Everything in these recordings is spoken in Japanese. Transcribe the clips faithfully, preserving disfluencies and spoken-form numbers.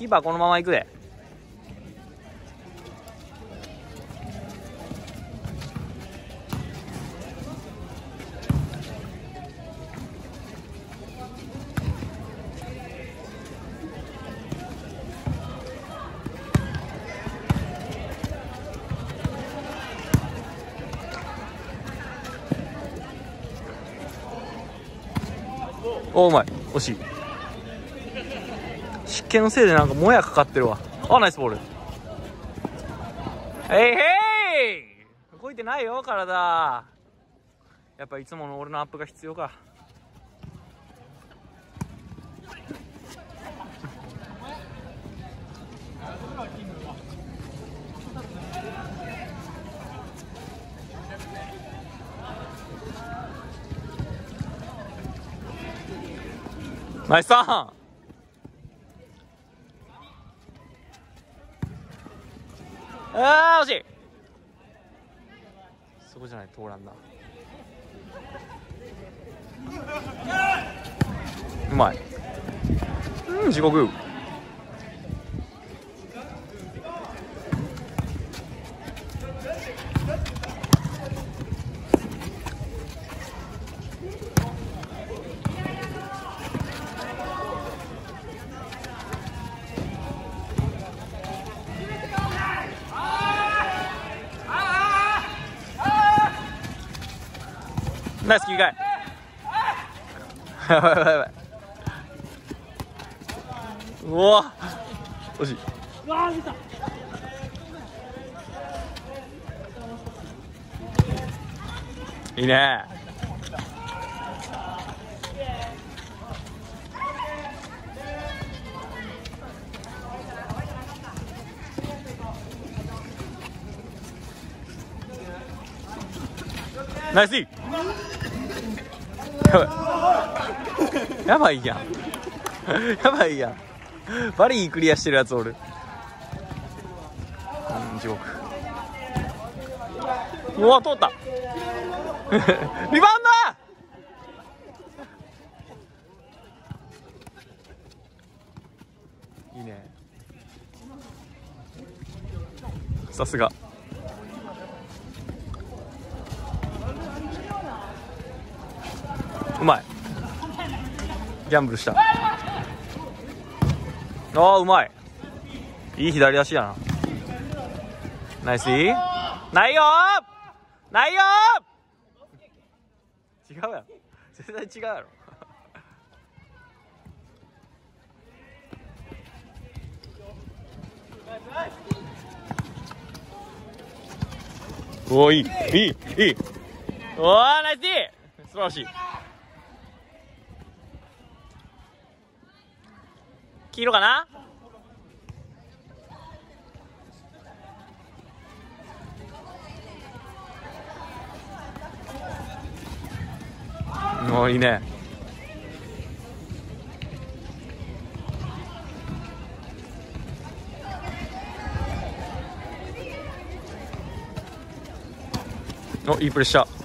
キーパーこのまま行くで。お、うまい。惜しい。湿気のせいでなんかもやかかってるわ。あ、ナイスボール。えいへい、動いてないよ体。やっぱいつもの俺のアップが必要か。ナイスさん。あー惜しい。そこじゃない、通らんな。うまい。うん、地獄。ナイス切り替え。やばいやばいやばい。うわ惜しい。 うわー出た。 いいね。ナイスイ。やばいやんやばいやん。バリークリアしてるやつおる。うん、地獄。うわ通ったリバウンド。いいね。さすが。うまい。ギャンブルした。ああうまい。いい左足やな。ナイスイ。ないよーないよー。違うやろ絶対違うやろおーいいいいいい。おーナイスイ。素晴らしい。黄色かな。もういいね。お、いいプレッシャー。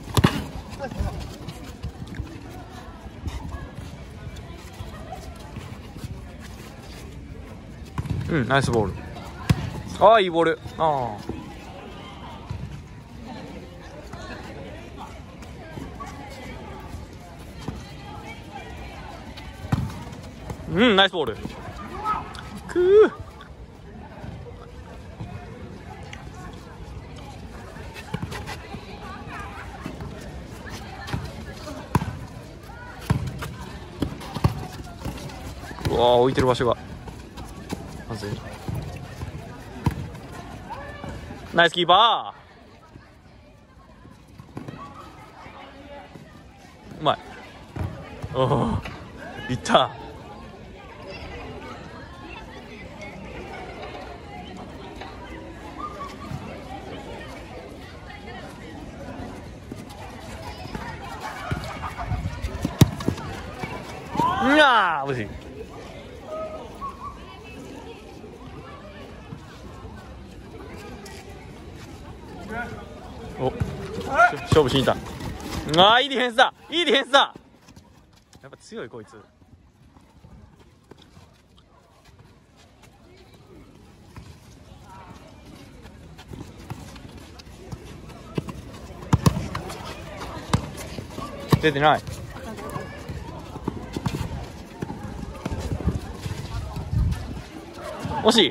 うん、ナイスボール。ああ、いいボール。ああ。うん、ナイスボール。くー。うわあ、置いてる場所が。まずい。ナイスキーパー。うまい。おお、いった。うわー惜しい。お、勝負しに行った。ああ、いいディフェンスだ。いいディフェンスだ。やっぱ強いこいつ。 出てない。惜しい。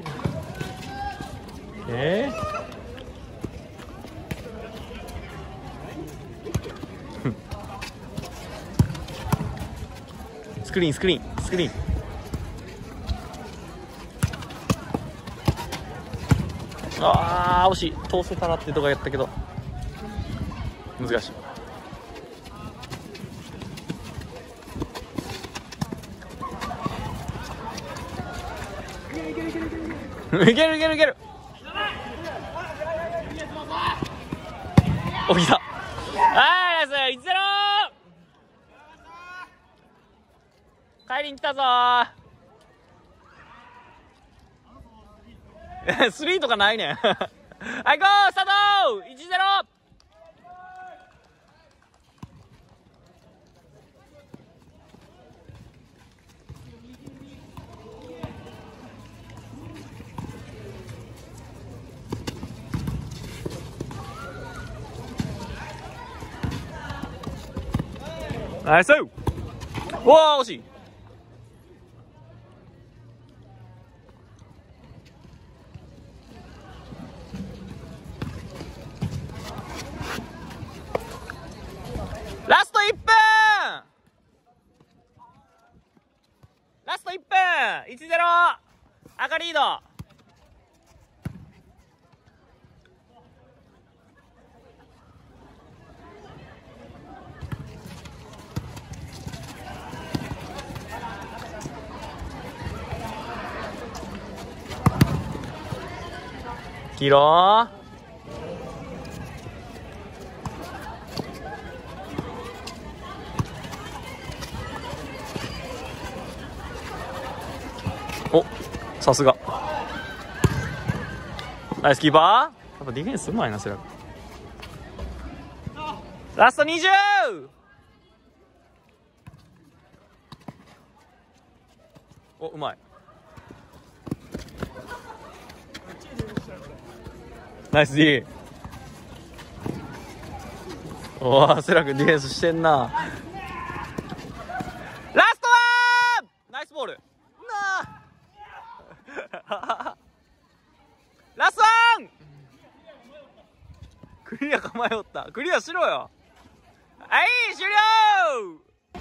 えー、スクリーンスクリーンスクリーン。ああ惜しい。通せたらってとかやったけど難しい。いけるいけるいける。起きた。あーナイス。いちゼロ。帰りに来たぞー。スリーとかないねん。はいゴースタート。 いちゼロ。ナイス。おお惜しい。ラストいっぷん。ラストいっぷん。いちゼロ。赤リード。黄色。お、さすがナイスキーパー。やっぱディフェンスうまいなセラク。ラストにじゅう。お、うまい。ナイス D。 おおセラ君ディフェンスしてんな。ラストワン。ナイスボールなラストワン。クリア構えおった。クリアしろよ。はい終了。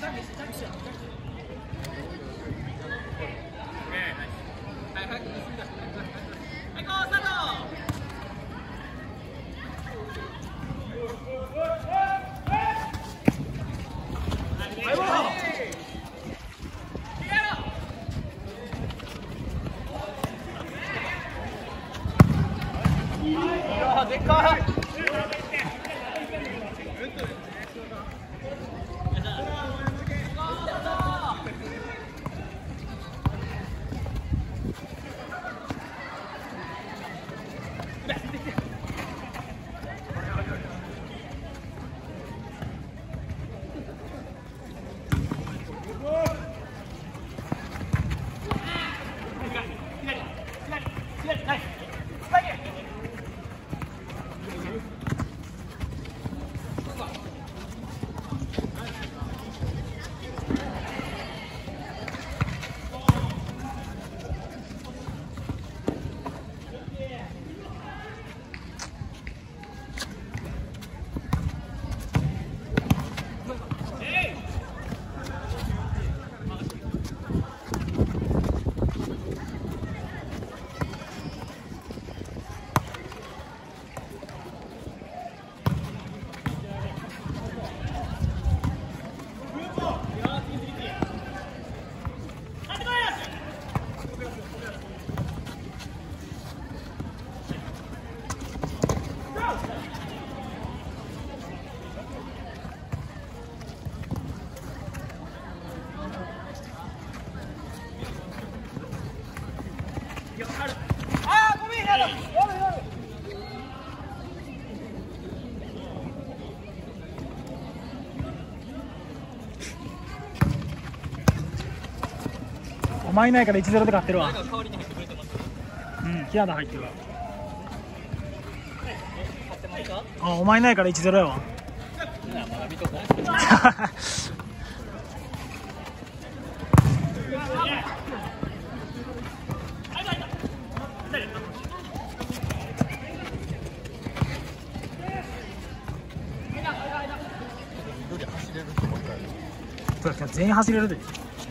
でかい。 お前いないからいちゼロで勝ってるわ。うん、キアダ入ってるわ。あ、お前いないからいちゼロやわ。 そうですね、全員走れるで。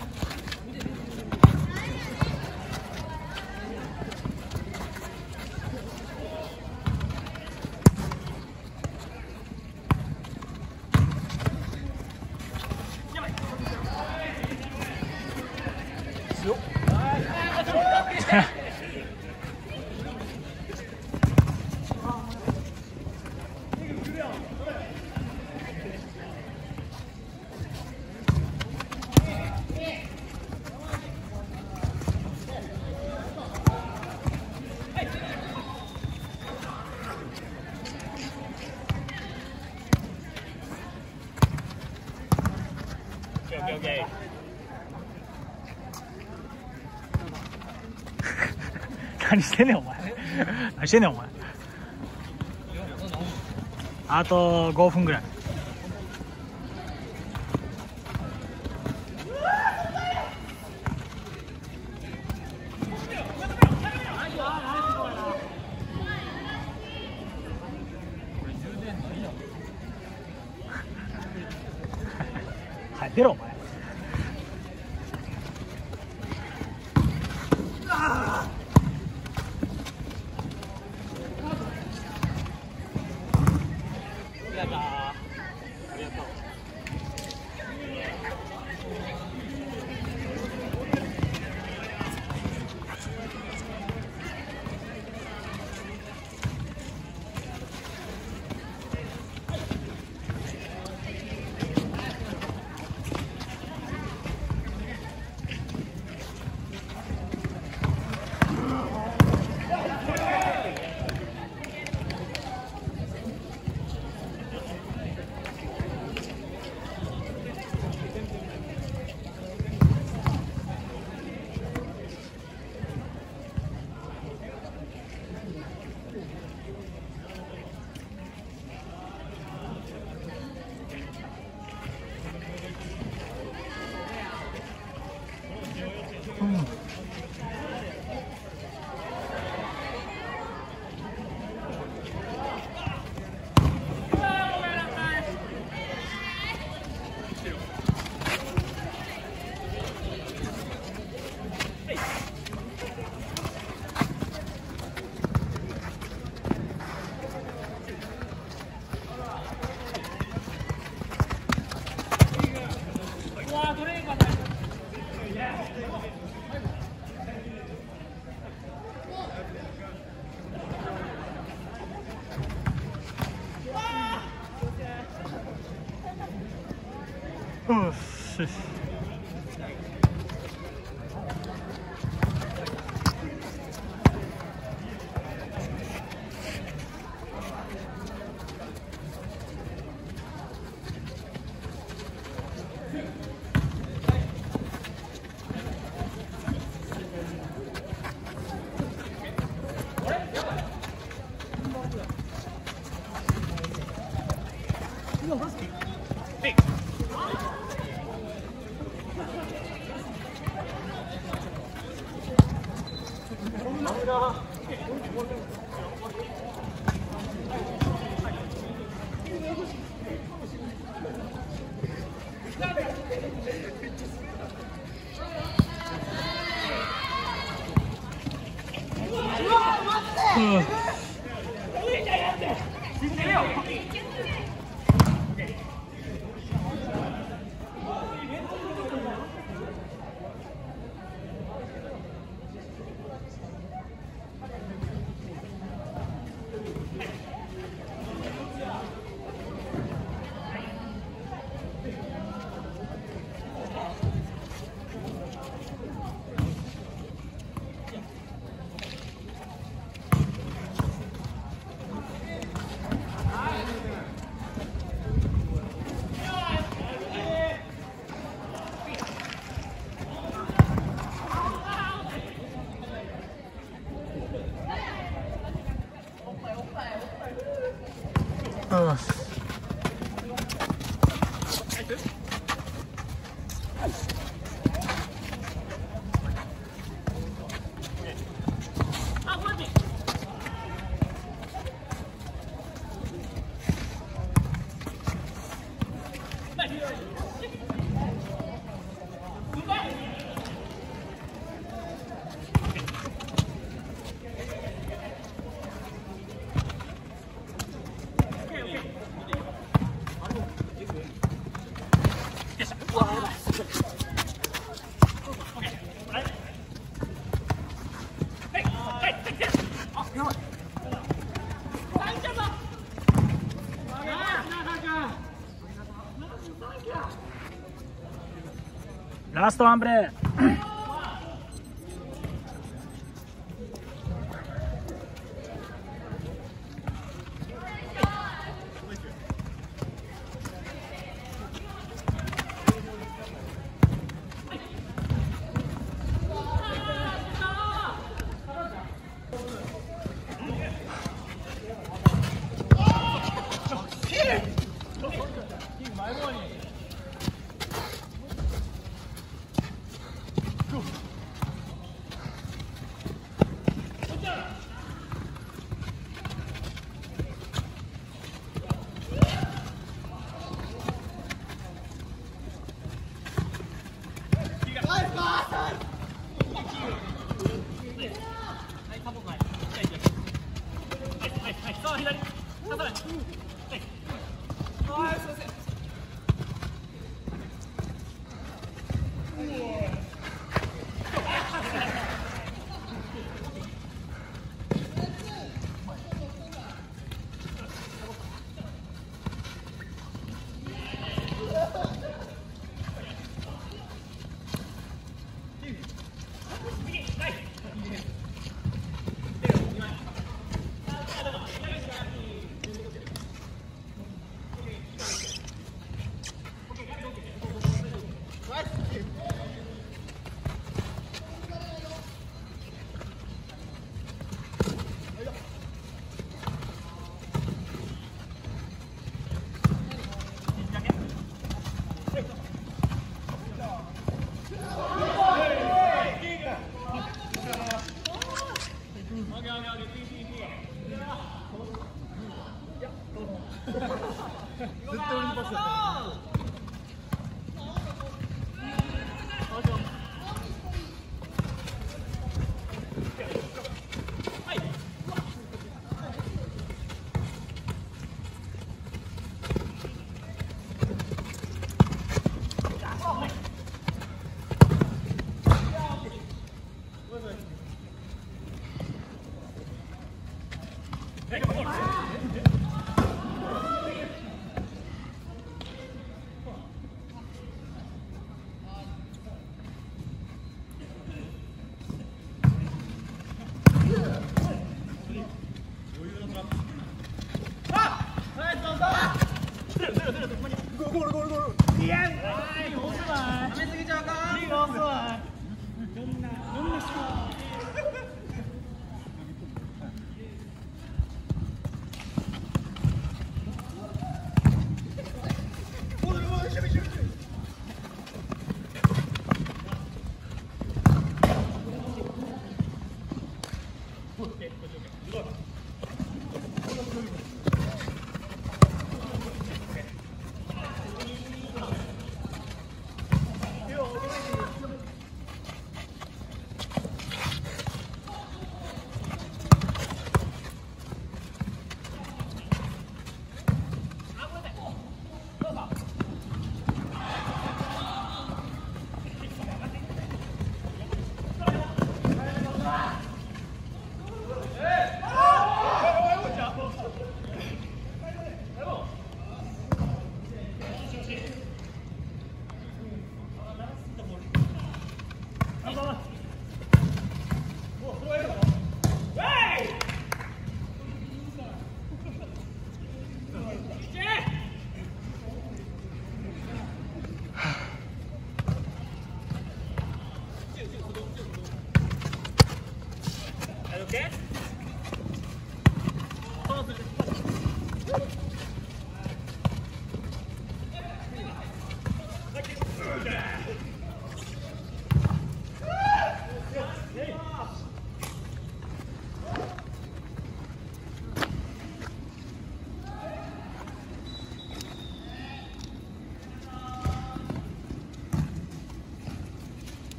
何してんねんお前。何してんねんお前。あとごふんぐらい。はい、出ろお前。よし。 ラストワンプレー。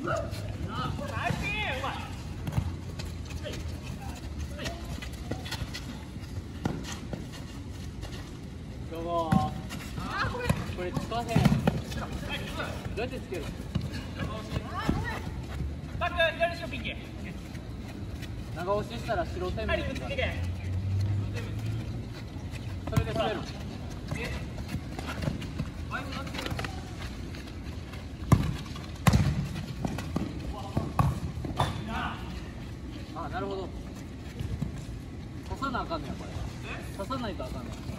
これ使わへん。どうやってつける？長押ししたら白点滅になる。それで滑る。あ、なるほど。刺さなあかんねやこれ。刺さないとあかんねや。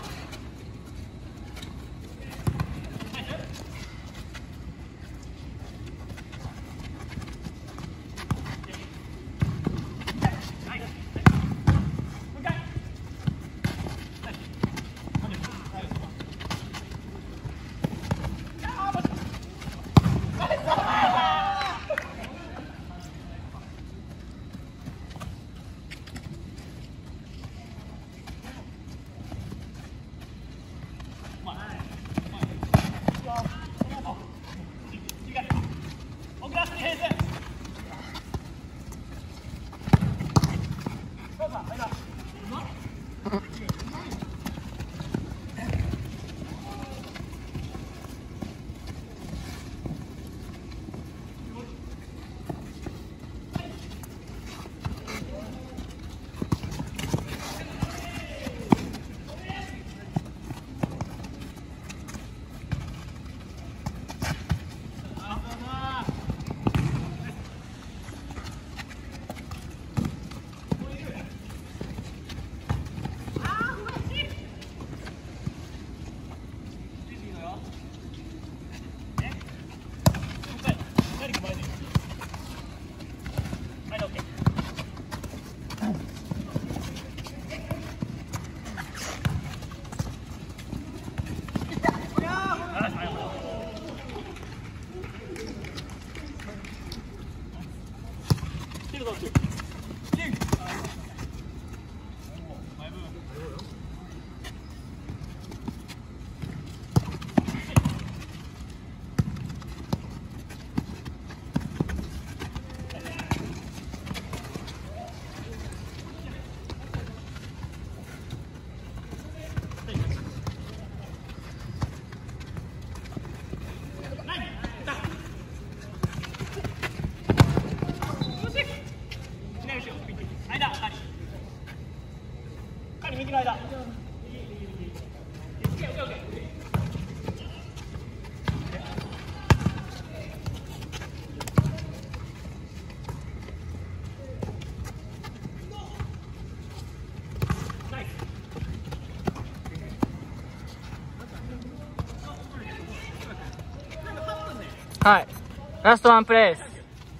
右の間。 はい、ラストワンプレース。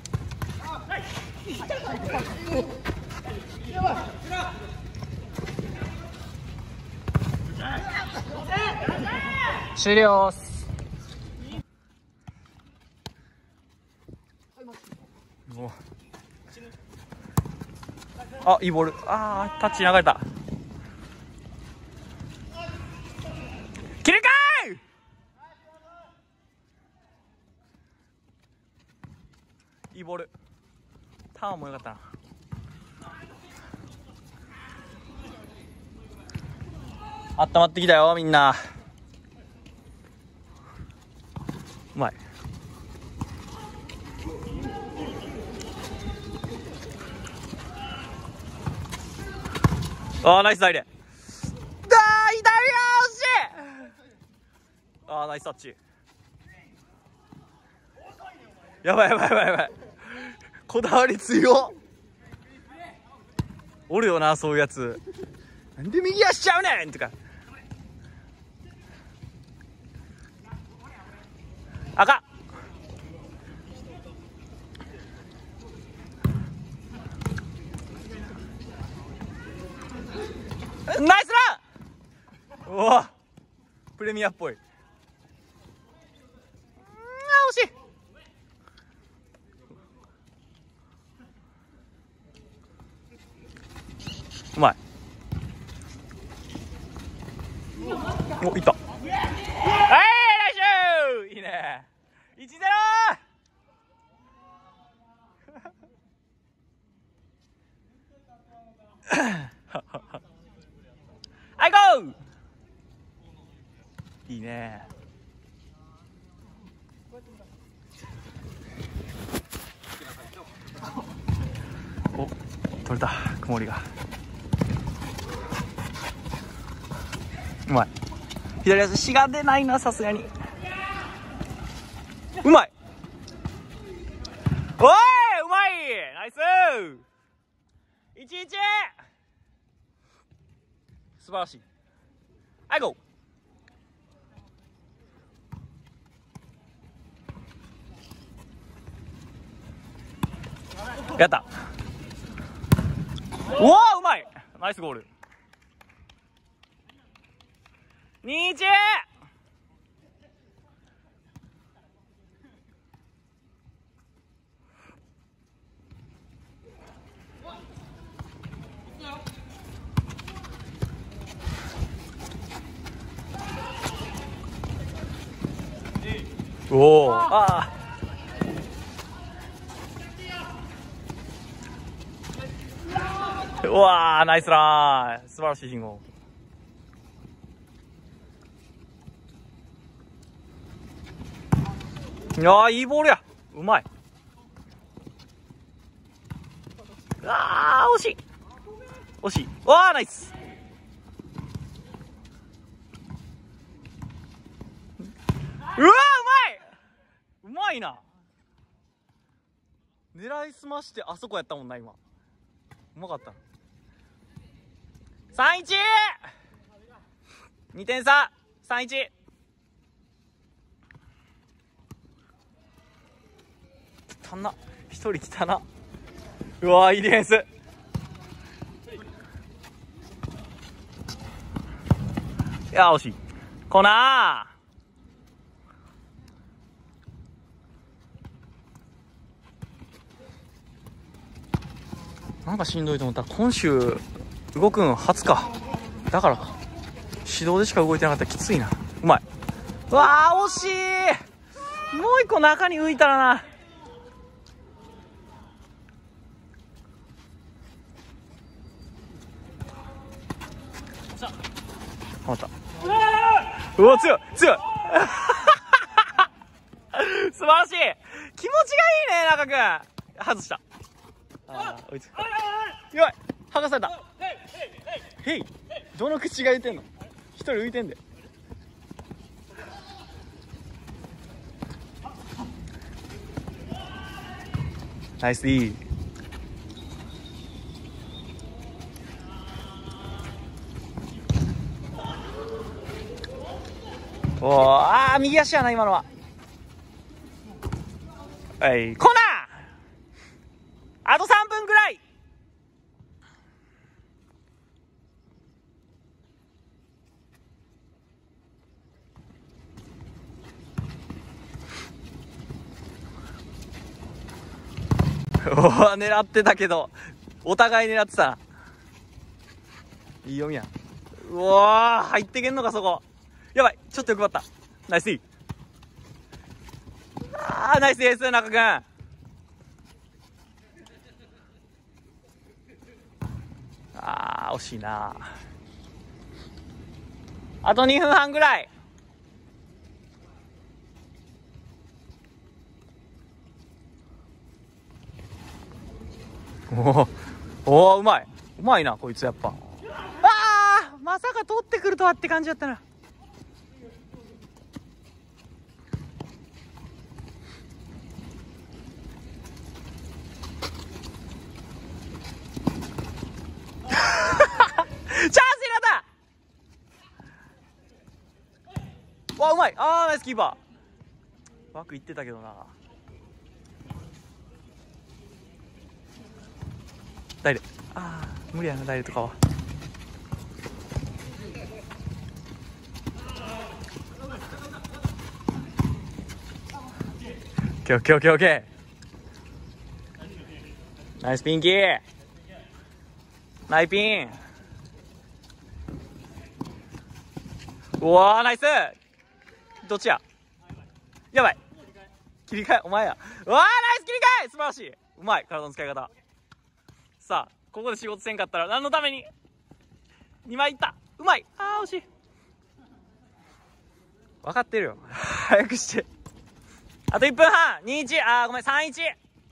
終了っす。 あ、いいボール。あー、タッチ流れた。切るかーい。いいボール。ターンも良かったな。あったまってきたよみんな。うまい。あー、ナイスダイレ。だー、左足。あー、ナイスタッチ。やばいやばいやばいやばい。こだわり強っ。おるよな、そういうやつ。なんで右足ちゃうねんとか。赤。ナイスラン。うわ、プレミアっぽい。あ、惜しい。うまい。お、いった。はい、ナイス。いいね。いちゼロ。 はいゴー。いいね。お、取れた、曇りが。うまい。左足しが出ないな、さすがに。うまい。おい、うまい。ナイス。いちいち。素晴らしい。はいゴー。やった。うわー、うまい。ナイスゴール。にいち。おお、ああ。うわー、ナイスラン。素晴らしい信号。いやー、いいボールや。うまい。あー、惜しい。惜しい。わー、ナイス。うわー、うまいうまいな。狙いすましてあそこやったもんな、今。うまかった。さんいち。にてん差。さんいち。汚な。一人汚な。うわー、いいディフェンス。いやー、惜しい。コーナー。なんかしんどいと思ったら今週動くん初か。だからか。指導でしか動いてなかったらきついな。うまい。うわー、惜しい。もう一個中に浮いたらな。はまった。うわ、強い強い素晴らしい。気持ちがいいね、中君。外した。あー、追いつく。やばい、剥がされた。へい、どの口が言ってんの。一人浮いてんで。ナイスいい。おー、あー、右足やな、今のは。はい、コーナー。あとさんぷんぐらい。おー、狙ってたけどお互い狙ってた。いい読みや。うわー、入ってけんのかそこ。やばい、ちょっと欲張った。ナイスい。あー、ナイスです、中君。あー、惜しいな。あとにふんはんぐらい。おー、おー、うまい。うまいな、こいつやっぱ。あー、まさか取ってくるとはって感じだったな。チャンスになった。わ、うまい。あー、ナイスキーパー。枠いってたけどな。ダイレ。あー、無理やな、ダイレとかは。オッケーオッケーオッケーオッケー。ナイスピンキー。ナイピン。うわー、ナイス。どっちや。やばい、切り替えお前や。うわー、ナイス切り替え。素晴らしい。うまい、体の使い方。さあここで仕事せんかったら何のために。にまいいった。うまい。あー惜しい。分かってるよ早くして。あといっぷんはん。にいち。あーごめんさんいち。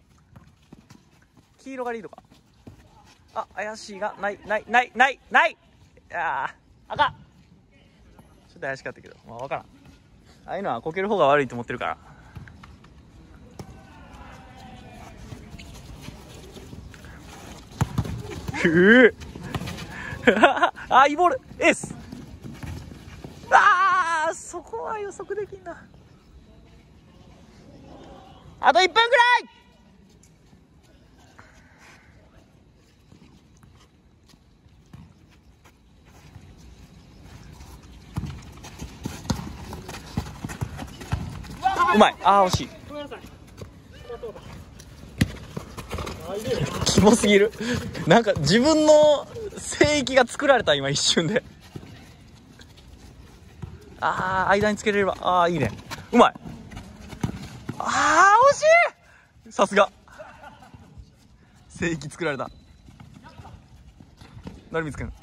黄色がリードか。あ怪しいがないないないないない。あー赤。ちょっと怪しかったけど、まあ、分からん。ああいうのはこける方が悪いと思ってるから。ふうあーいいボールエース。あーそこは予測できんな。あといっぷんぐらい。うまい。あー惜しい。キモすぎる。なんか自分の聖域が作られた今一瞬で。あー間につけれれば。あーいいね。うまい。あー惜しい。さすが聖域作られた。成光くん。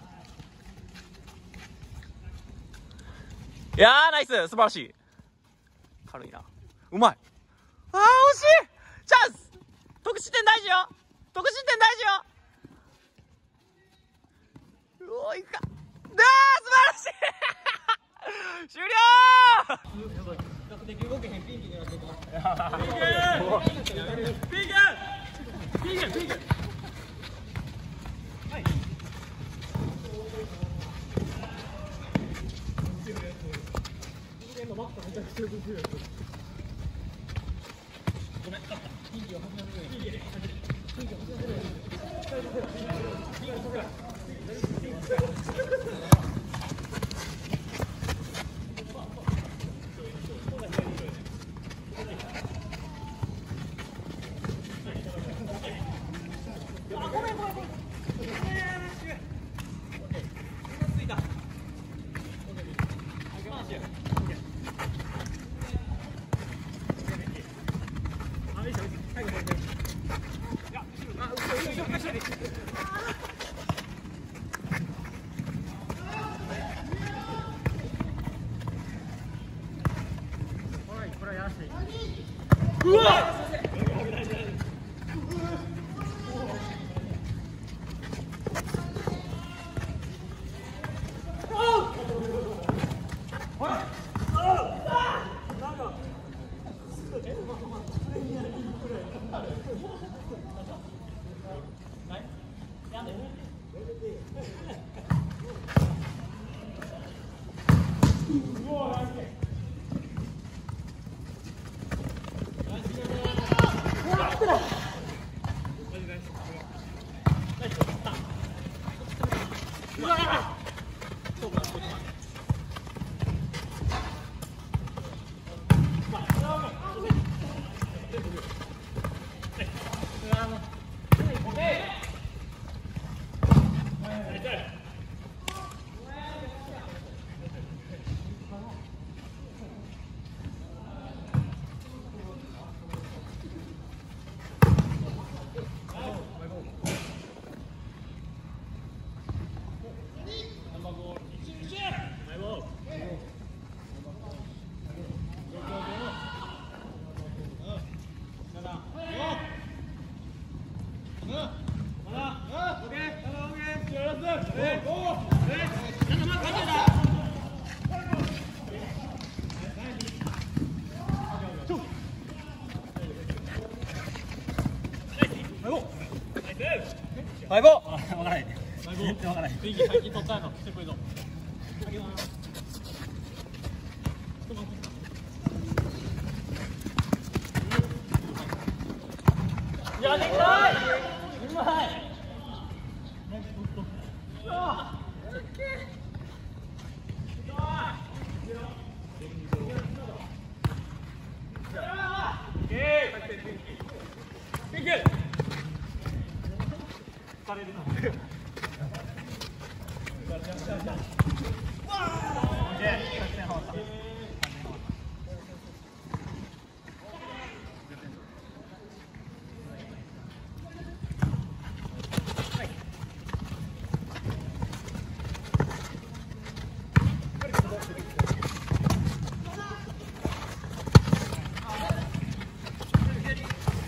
いやーナイス素晴らしい。軽いな。うまい。あー惜しい。チャンス。得失点大事よ。得失点大事よ。うおいくか。あー素晴らしい終了。うわっマイボー。わからない。全然わからない。 雰囲気最近取ったの。してくれぞ。いやできたい。うまい。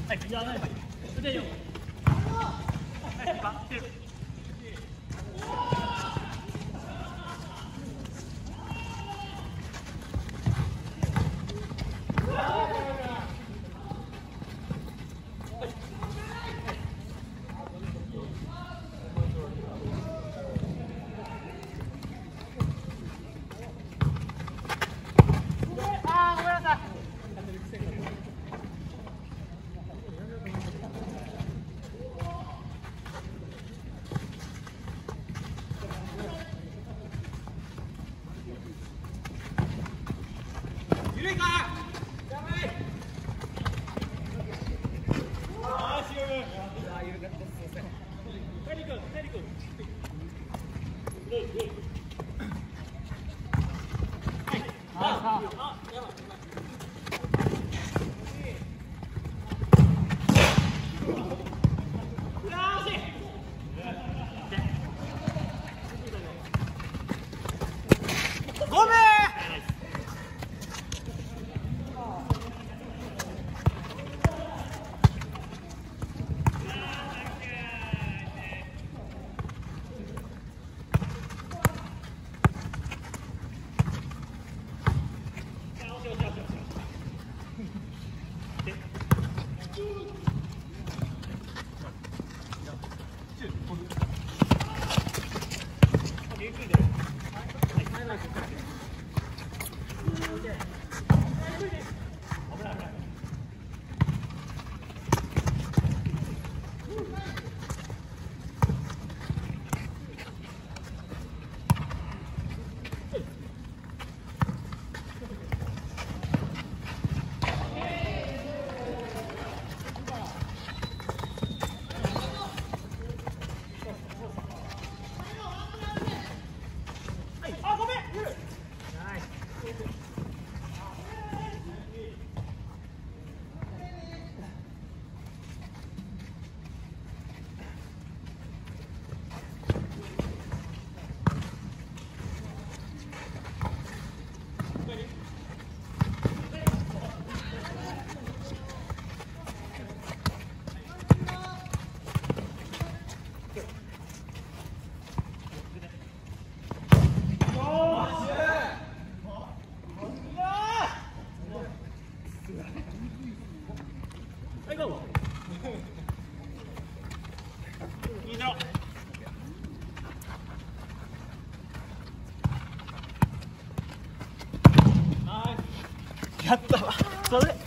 やったわ。それ。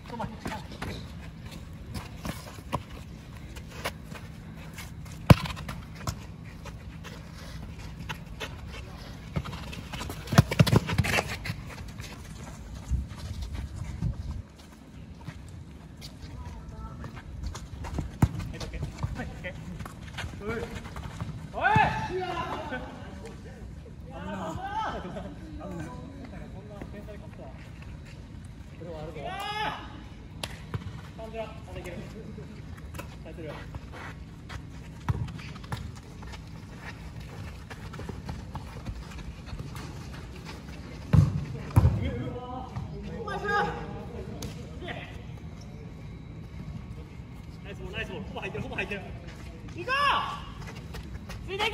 ナイスボール、ほぼ入ってる、ほぼ入ってる。行こう。ついていく。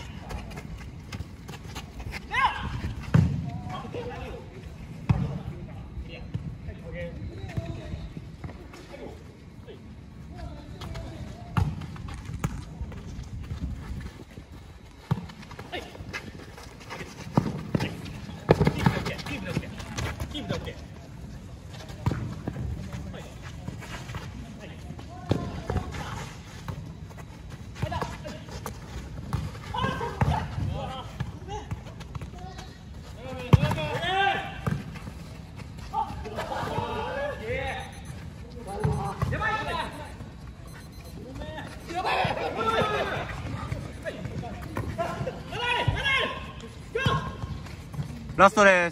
ラストです。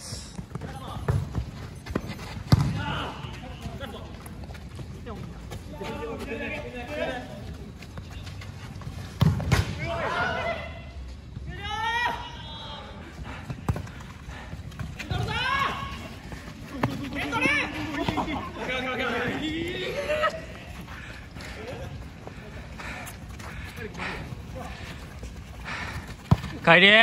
帰り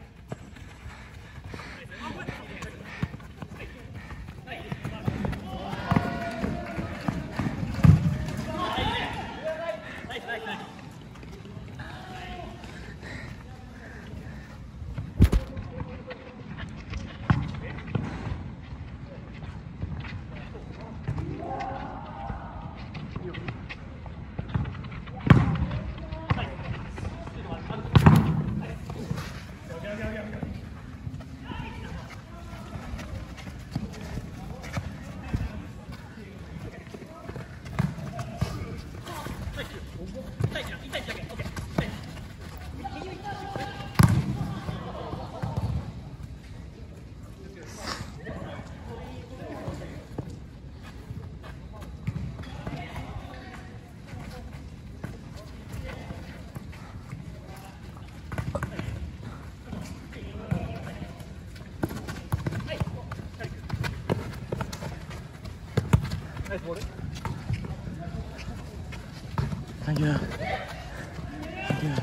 Thank you. Thank you.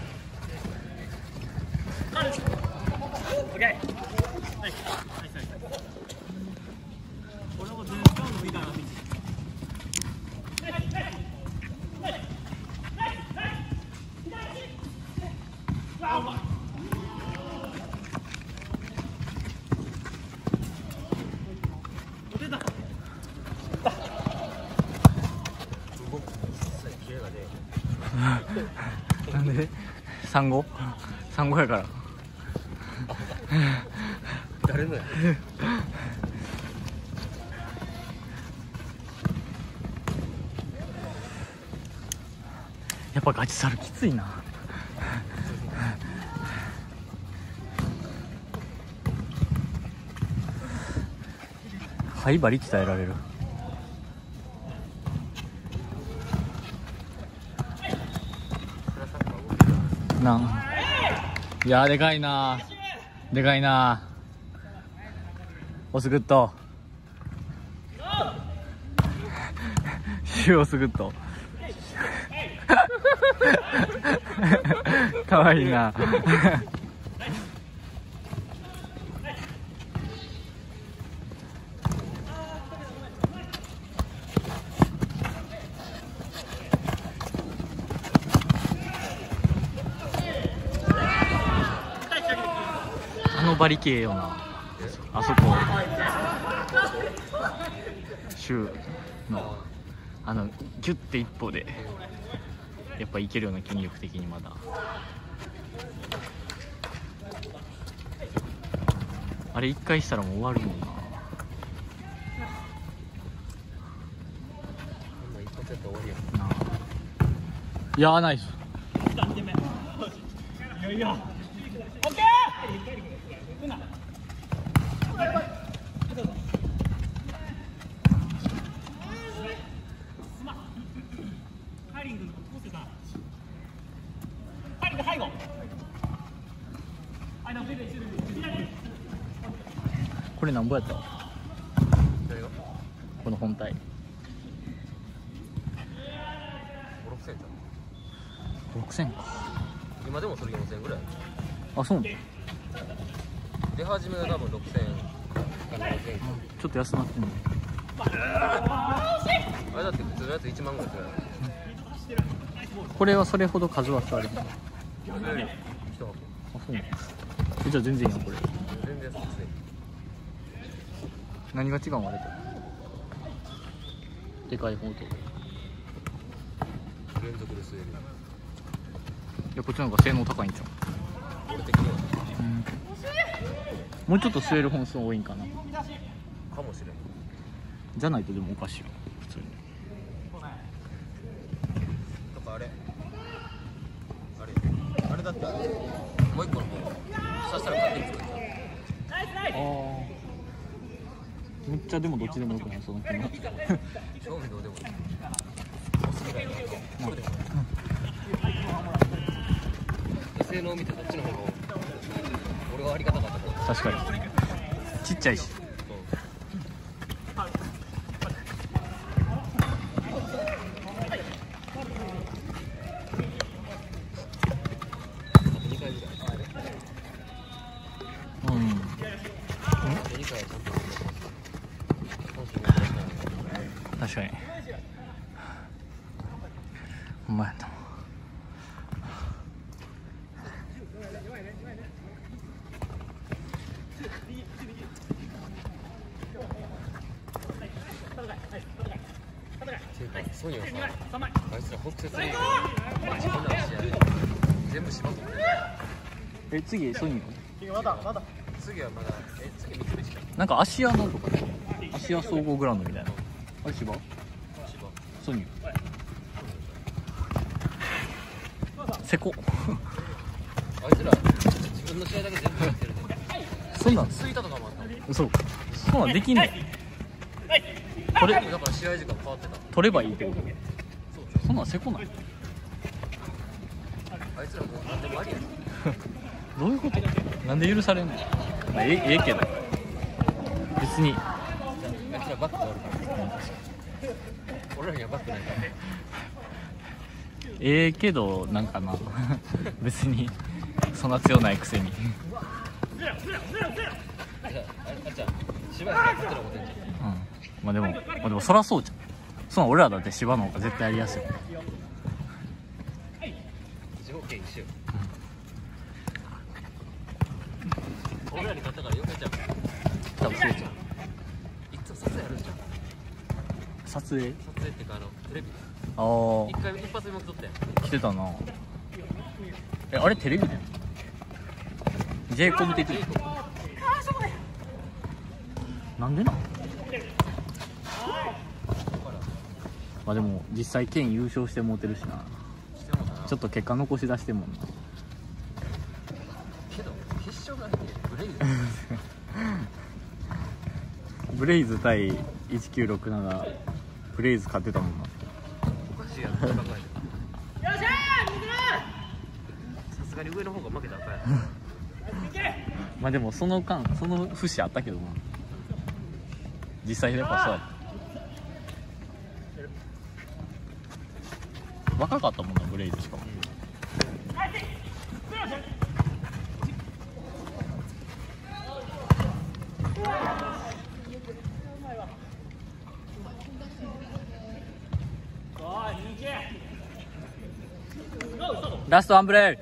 Okay. なんで産後産後やから誰のややっぱガチサルきついな。肺バリ鍛えられる。ないやーでかいなーでかいなーオスグッドシューオスグッドかわいいなあのバリケーよなあそこシューのあのギュッて一歩でやっぱいけるような筋力的にまだあれ一回したらもう終わるもんな。いやーナイス。 いよいよ。オッケー。 これなんぼやったこの本体ろくせんじゃん。 ろくせんか。 今でもそれよんせんぐらい。 あ、そう出始めが多分ろくせんかななせん。 ちょっと安なってんの。 あれだって普通のやついちまんぐらいするやこれはそれほど数はある。 ろ。一箱。 あ、そうえじゃあ全然いいよこれ。 全然安いですね。 何が違うんあれとでかい方と。 連続で吸える。 いやこっちの方が性能高いんちゃう。 俺的にはうんもうちょっと吸える本数多いんかな。 かもしれん。 じゃないとでもおかしいよ普通に。 とかあれあれあれだってあれもう一個の方刺したら勝手に作っちゃう。 ああめっちゃでもどっちでもよくないその気の興味どうでもいい。おすぎないな。これでも性能を見てどっちの方が俺はありがたかったと思う。 確かにちっちゃいし。 にかいぐらい確かにほんまやな。 ソニーはさ、あいつら北節リーグこんな試合全部縛ってる。 え次ソニーまだまだ次はまだえ次三菱か。 なんか芦屋なんとかね、芦屋総合グラウンドみたいな。あれ芝ソニーせこあいつら自分の試合だけ全部やってるね。 そんなんスイタとかもあった。 嘘そんなんできんねん。 これだから試合時間変わってた。 取ればいいってこと。そんなんせこない。 あいつらもう何でもありやん。 どういうこと。なんで許されんの。まあ、えええけど別にあいつらバックがあるから俺らにはバックないから。 ええけどなんかな別にそんな強ないくせにじゃああれあれじゃん芝居勝ってる思ってんじゃん。 うんまあでも、まあ、でもそらそうじゃん。そんなん俺らだって芝の方が絶対やりやすい。 条件一緒。俺らに勝ったからよけちゃう。 多分そうじゃん。 いつも撮影あるじゃん。 撮影撮影っていうかあのテレビあ一回一発目も撮ったやん。 あ来てたな。えあれテレビで J コム的になんでなん。まあでも実際県優勝してもうてるしな。ちょっと結果残し出してんもんな。 けど決勝がブレイズブレイズ対いちきゅうろくななブレイズ勝ってたもんな。 おかしいやろ考えて。さすがに上の方が負けたらあかんやろ。 まあでもその間その節あったけどな。実際やっぱそうやった。若かったもんなブレイズしかも。ラストワンブレイ。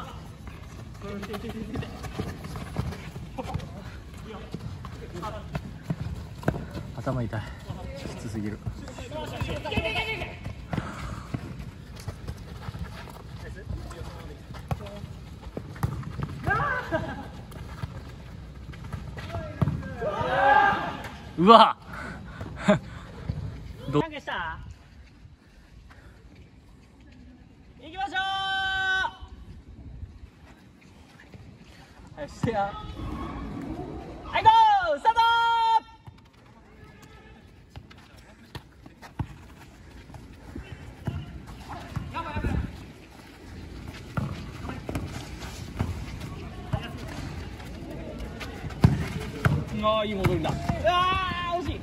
頭痛いきつすぎる。うわどうした。行きましょう。はい、してや。はいゴースタート。ああいい戻りだ。うわー惜しい。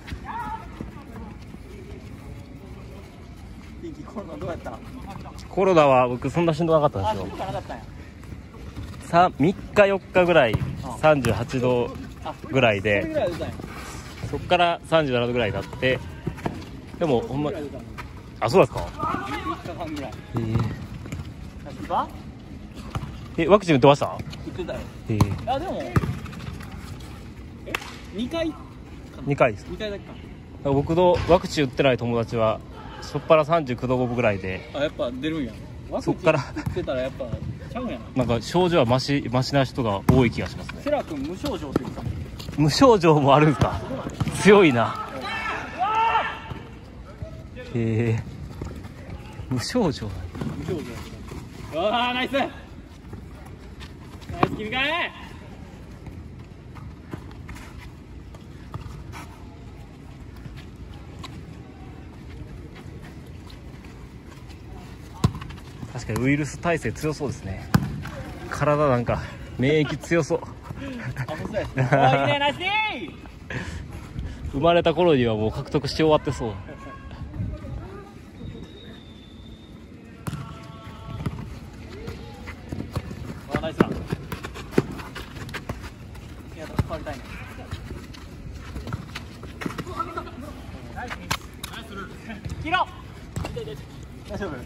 コロナどうやった？ コロナは僕そんなしんどなかったんですよ。 なかったんや。 さみっかよっかぐらいさんじゅうはちどぐらいで、 それぐらい出たんや。 そっからさんじゅうななどぐらいになって、でもほんま、あ、そうですか。 みっかかんぐらい。 えー、 夏場？ えワクチン打ってました？ 行ってたよ。 えー、 あでもえにかいにかいです。 にかいだけか。 僕のワクチン打ってない友達はしょっぱなさんじゅうきゅうどごぶぐらいで、 あやっぱ出るんや。 そっから打ってたらやっぱちゃうんやな。 なんか症状はマシマシな人が多い気がしますね。 セラ君無症状って言ってたもん。 無症状もあるんですか。強いな。えー、無症状。 無症状。ああナイス。ナイス切り替え。 確かにウイルス耐性強そうですね。体なんか免疫強そう。 あそうやし。おーいいねナイスディー。 生まれた頃にはもう獲得し終わってそう。 あナイスだ。いや変わりたいね。ナイス。 切ろう。大丈夫。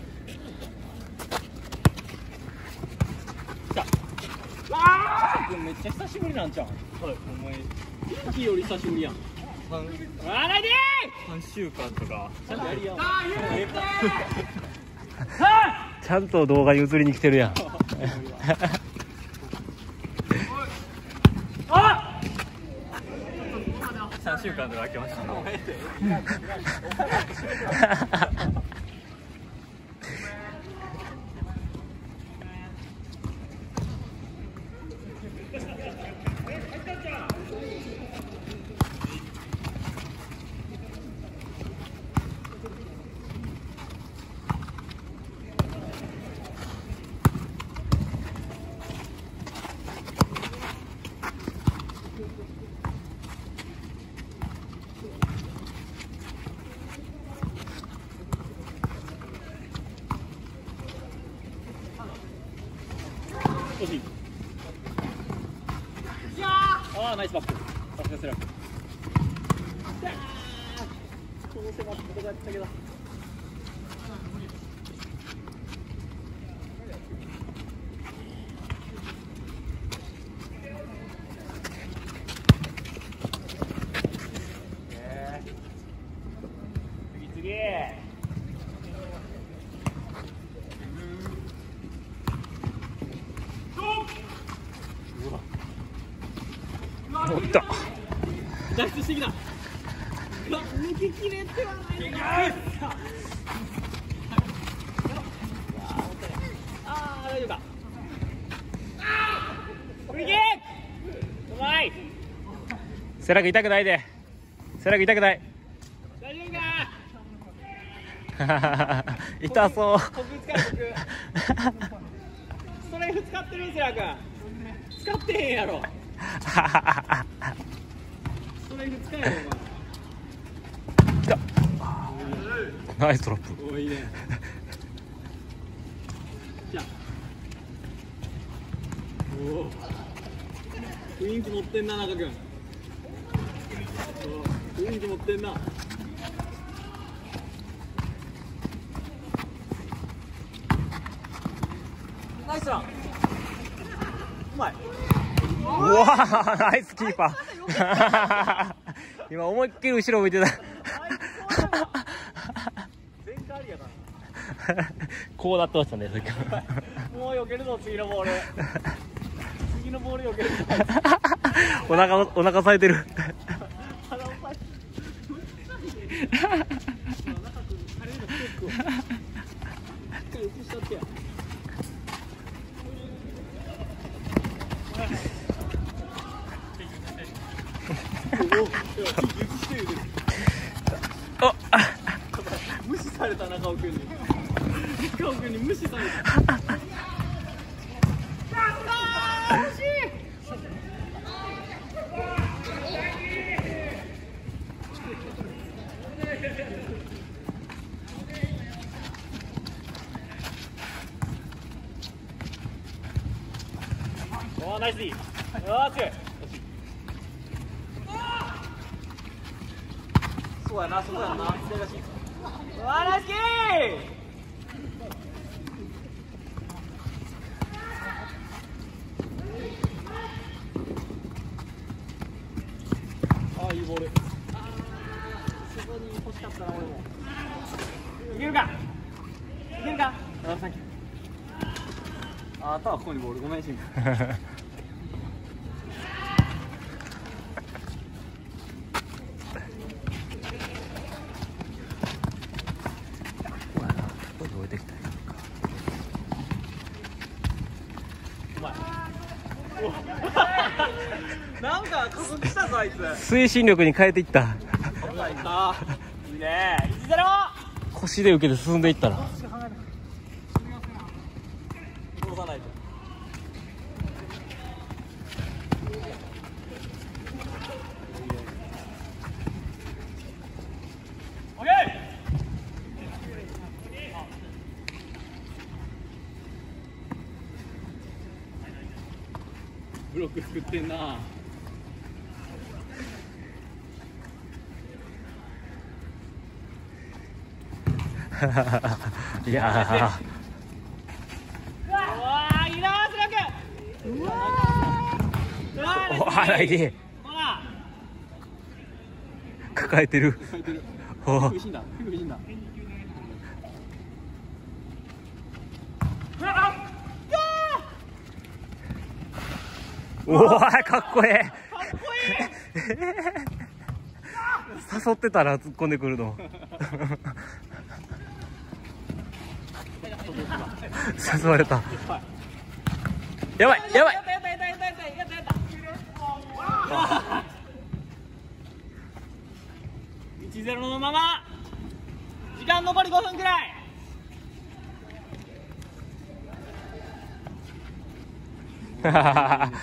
来た。わあ。めっちゃ久しぶりなんちゃう。お前。さっきより久しぶりやん。わあ、ないでー。 さんしゅうかんとかちゃんとやりやん。 ちゃんと動画に映りに来てるやん。 あ。 さんしゅうかんとか空きました。 惜しい。ああ、ナイスバック。さすがセラク。この狭きとこやったけど。次次。 おっと。 脱出してきた。抜ききれてはない。ああ、大丈夫か。フリーキック。うまい。 セラク痛くないで。セラク痛くない。 大丈夫か。 痛そう。 僕使う僕。ストライフ使ってるんすよ、使ってへんやろ。ストライフ使えよ、 来た。ナイストラップ。 お前。おいいね。じゃあ。おお。雰囲気持ってんな、中君。雰囲気持ってんな。ナイスラン。うまい。 うわー、ナイスキーパー。今思いっきり後ろ向いてた。こうなってましたね。 もう避けるぞ、次のボール。次のボール避けるぞ。 お腹お腹咲いてる。 腹をさえ。無視された中尾君に。中尾君に無視された。惜しい。おー、ナイスディー。あー、強い。そうやな、そうやな。うわー、ナイスキー。ああ、いいボール。そこに欲しかったな、俺も。いけるか。いけるか。あ、サンキュー。あ、あとはここにボール。ごめん、シンク。なんか加速したぞ、あいつ。 推進力に変えていった。 いったいいね。いちゼロ。 腰で受けて進んでいったら。 戻さないと。オッケー。ブロック作ってんな。 いやうわーいいなースラックうわーうわーーおあないでほら抱えてる書いてるお苦しいんだ苦しいんだおーかっこええかっこいい誘ってたら突っ込んでくるの誘われたやばいやばいやったやったやったやったやったやったやったいちゼロのまま時間残りごふんくらい残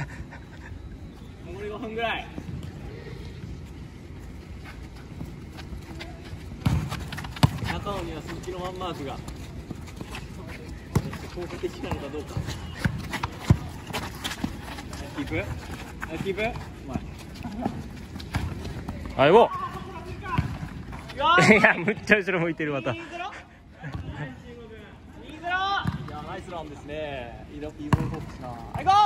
りごふんぐらい中尾には鈴木のワンマークが効果的なのかどうかキープキープうまいはいおいやいやむっちゃ後ろ向いてるまたにゼロにゼロいやナイスランですねいいボールフォークスなはいゴ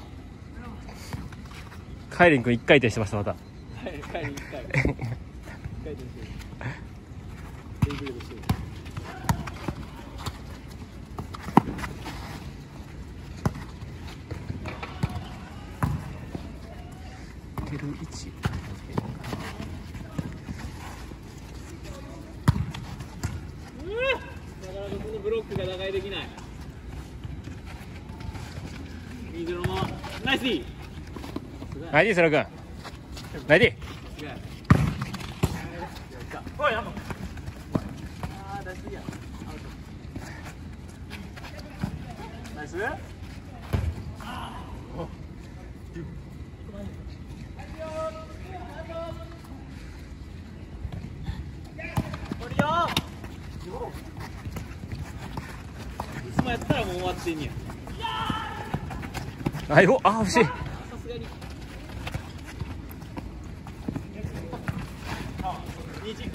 ーカイリン君一回転してましたまた帰り帰り一回一回転してるテイクレードしてる蹴る位置なかなかこのブロックが打開できないにゼロのナイス D ナイディーそらくんナイディすげえおいやんのあーナイス D やアウトナイスいつもやったらもう終わってんねやはいおあ惜しいさすがににいち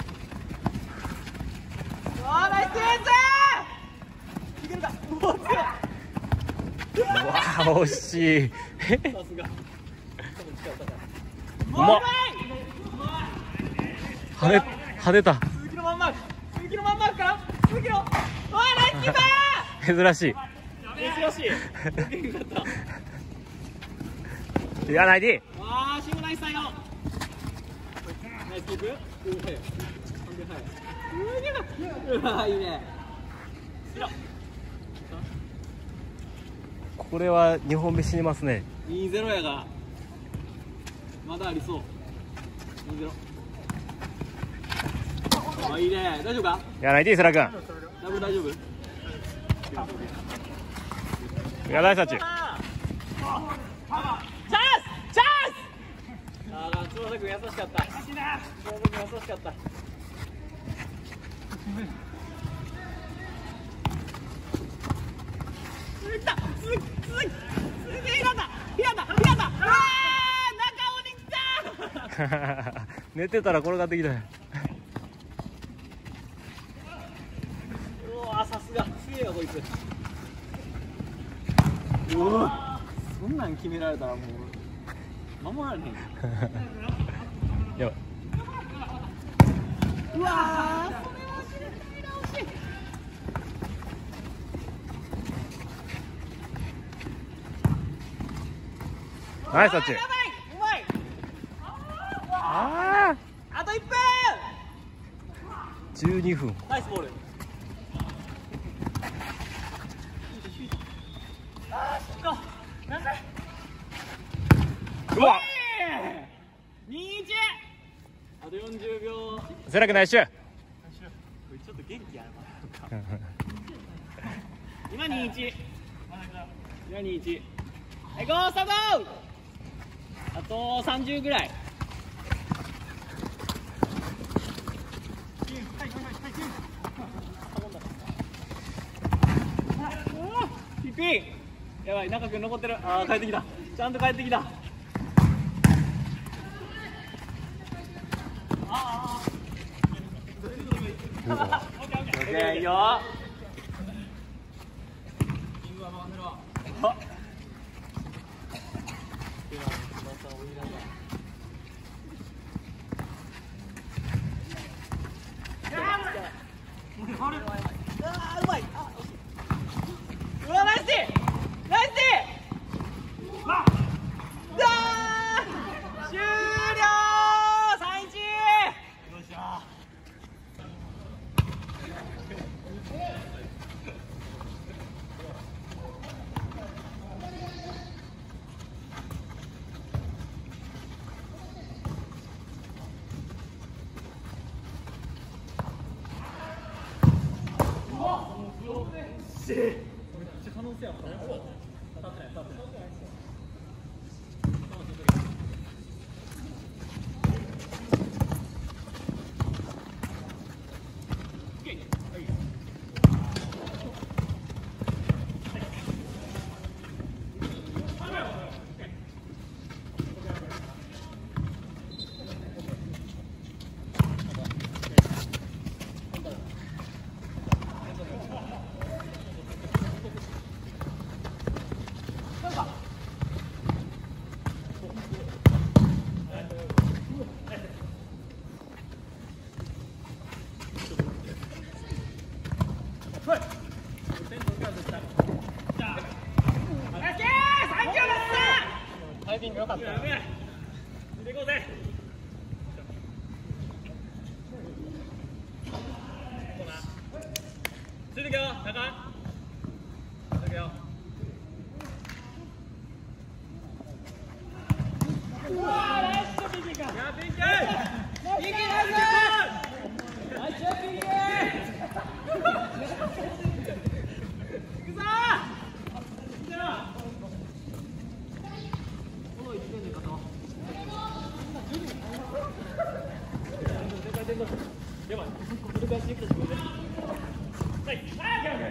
あーナイスいけるかうわ強いうわ惜しいさすが多分力高いうまっ跳ね跳ねた鈴木のマンマーク鈴木のマンマークから鈴木のわあナイスキーパ珍しいー珍しいよかったいやナイディーわあシングナイスサイドナイスキープうー早いうわいいねこれはにほんめ死にますねにゼロやがまだありそうにゼロあいいね大丈夫かいやナイディーそらくんダブル大丈夫いやナイスタッチチャンスチャンスああ翼くん優しかった翼くん優しかったいったすすすげえなんだひやったひやったうわー中尾に来た寝てたら転がってきたようわさすがすげえわこいつうわそんなん決められたらもう守られへんやばいうわーそれはしれない直しナイスタッチやばいうまいああといっぷんじゅうにふんナイスボールあーしっかなんだうわにいちあとよんじゅうびょうセラクナイスシューちょっと元気やな今にいち今にいちはいゴースタートあとさんじゅうぐらいピッピンやばい中君残ってるあー帰ってきたちゃんと帰ってきたねえいいよ。タイミング良かった。でこうぜ。ついてくよ、高。ついてくよ。うわー、ナイスピンク。いや、ピンク。ピンクナイス。ナイスピンク。行くぞー。やばい。繰り返していくと自分で。はい。ああ、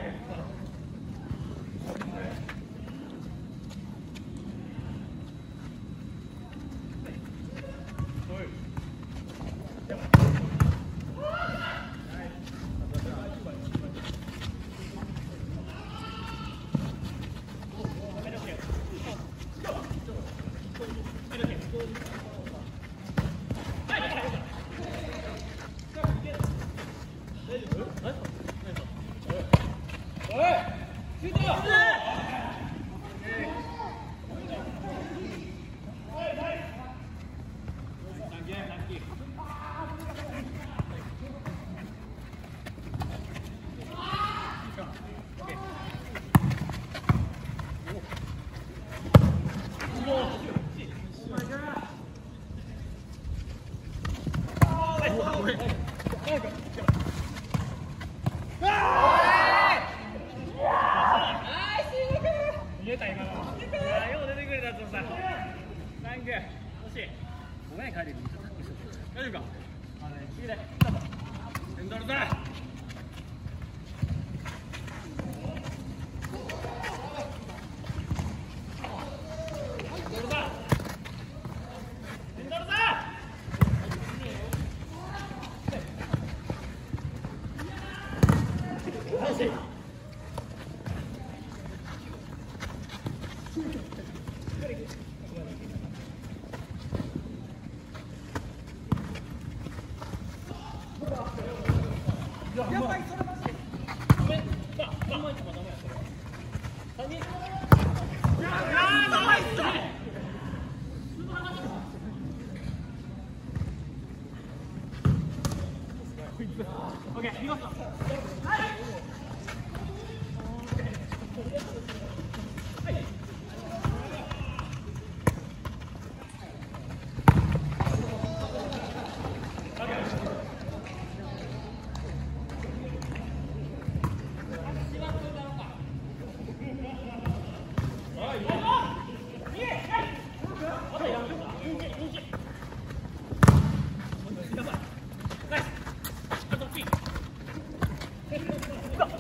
見えた今の。よう出てくれたとさ。ランク惜しい。ごめん帰れる。大丈夫か。次で。エンドルだ。Okay, you go. Go.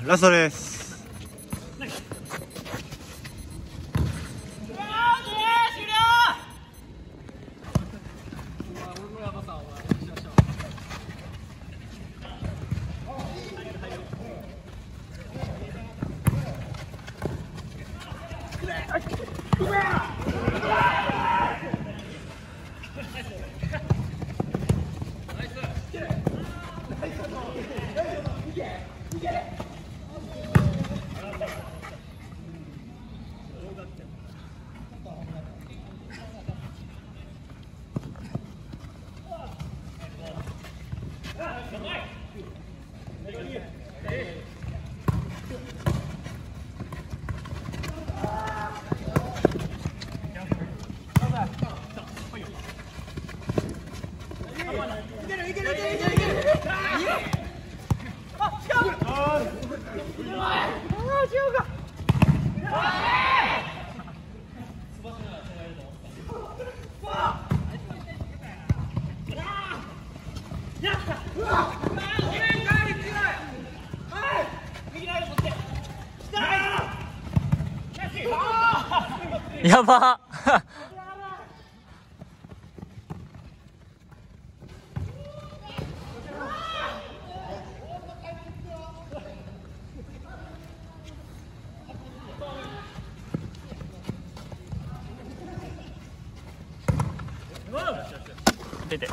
ラストです。 やば出て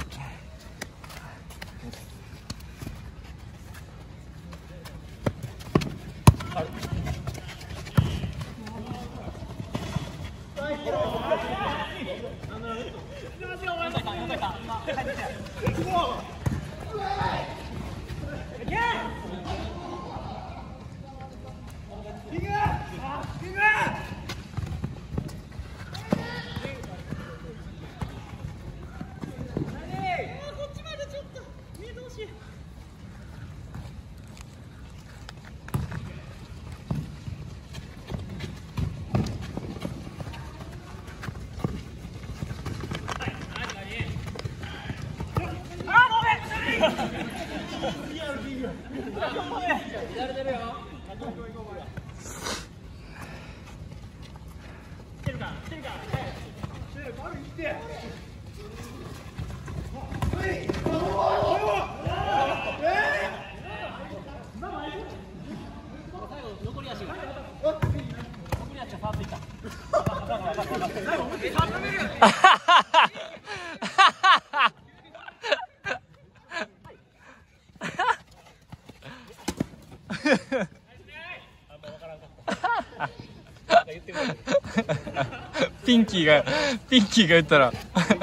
ピンキーがピンキーが言ったら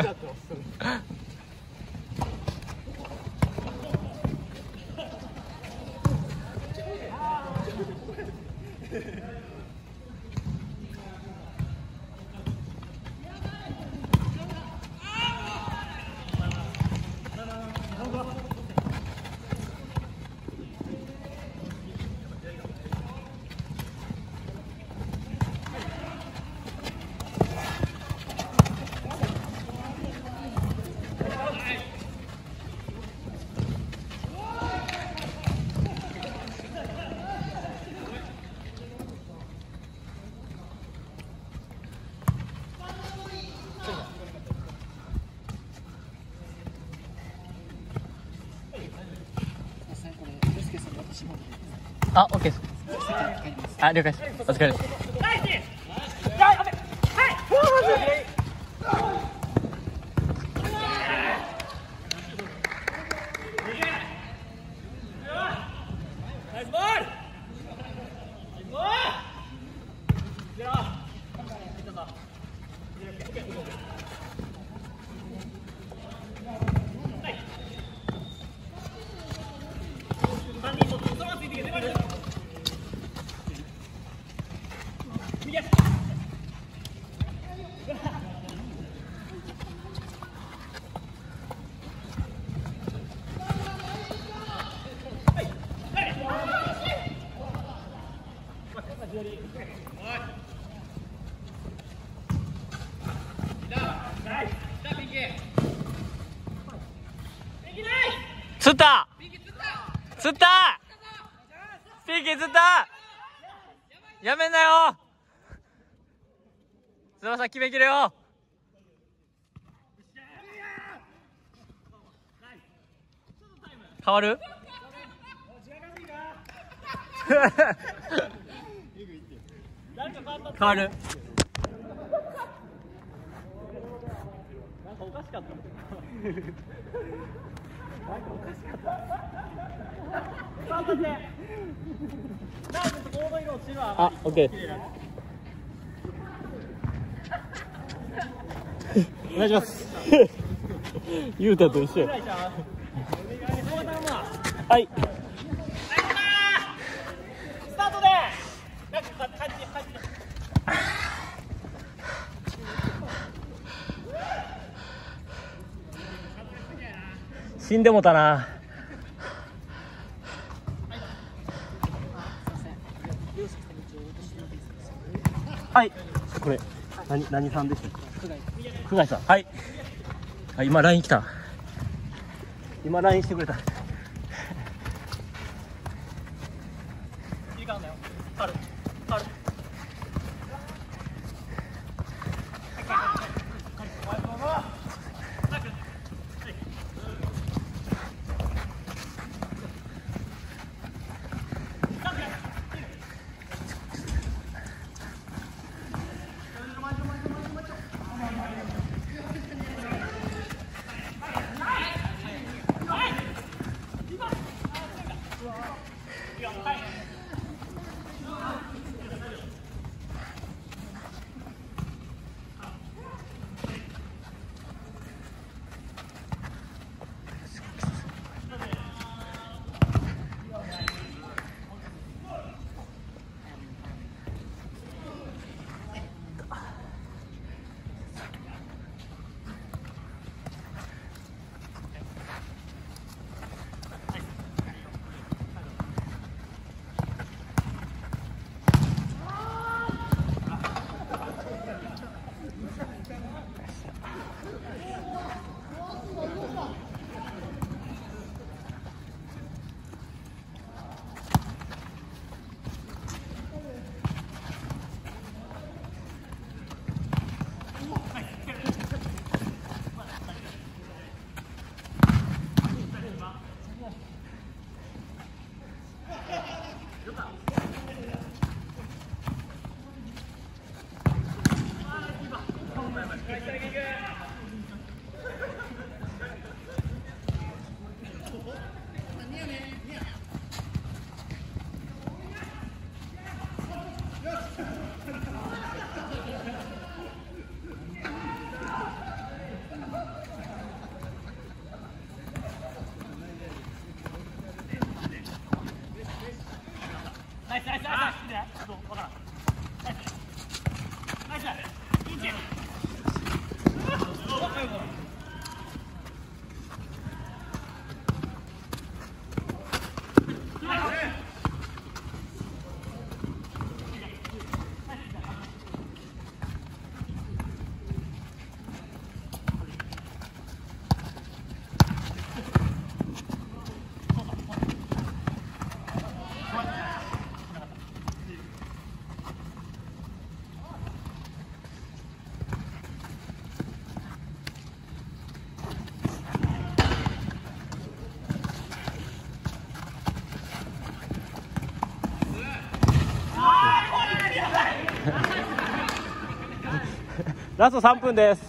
あ、オッケーです。あ、了解です。お疲れです。釣った釣ったピー削った。やめんなよ。翼決めきれよ。変わる変わる。 なんかおかしかった。なんかおかしかった。さあ、待って。なんかちょっとコード色落ちるわ。 あ、オッケー。お願いします。ゆうたと一緒や。はい。 スタートで。なんか感じ感じ。 死んでもたな。はい。これ何何さんでしたっけ？久我さん。はい。あ、今ライン来た。今ラインしてくれた。 いいかんだよ。軽い軽い。ナイスナイスナイスナイス。どうわからん。ナイスナイス。いいんじゃん。 ラストさんぷんです。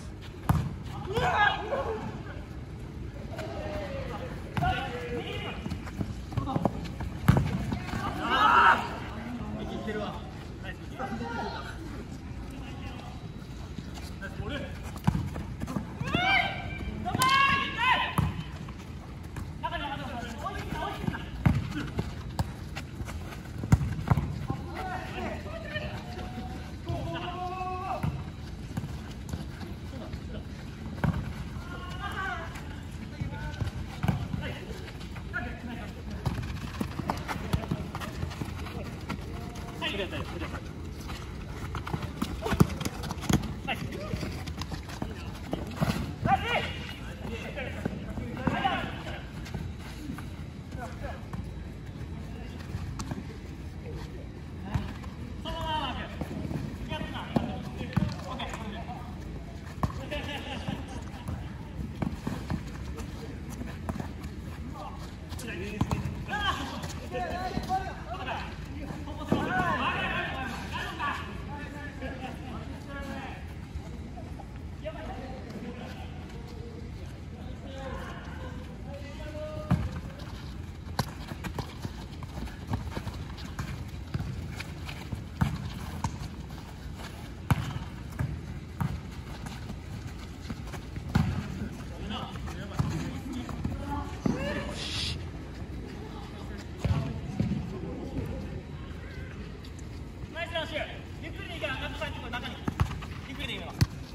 シュゆっくりでいいから中に中にゆっくりでいいから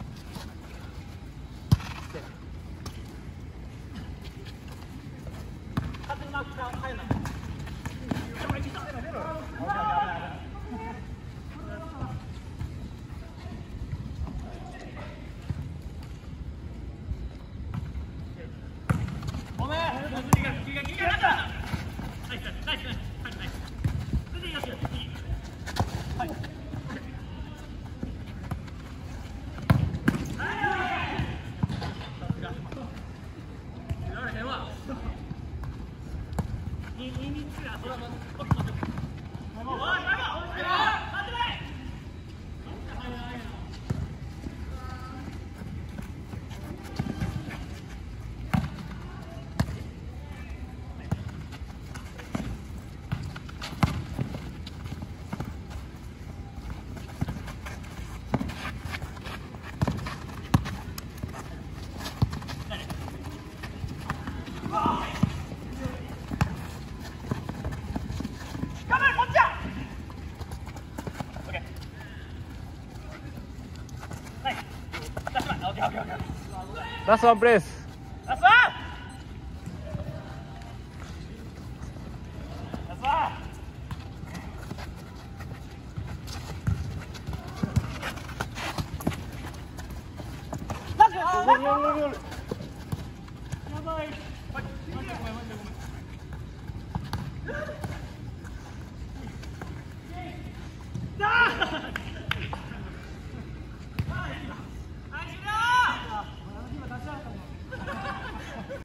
勝手にマークから入るなおめえ切りが切りが切りがナイスナイスナイスナイスナイス出ていいよはい。 ラストワンプレース。 ラストワンラストワンラストワンやばい。